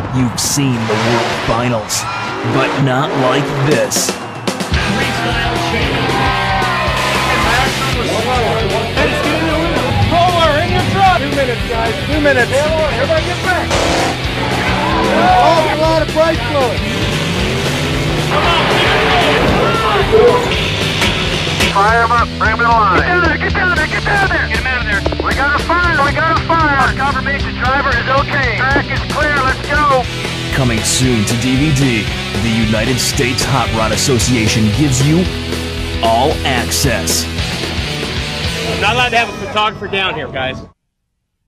You've seen the World Finals, but not like this. Freestyle change. Hey, just get in the window. Roller in your truck. 2 minutes, guys. 2 minutes. Everybody get back. Oh, a lot of brake fluid. Fire him up, bring him to the line. Get down there, get down there, get down there! Get him out of there. We got a fire, we got a fire! Confirmation driver is okay. Track is clear, let's go! Coming soon to DVD, the United States Hot Rod Association gives you all access. I'm not allowed to have a photographer down here, guys.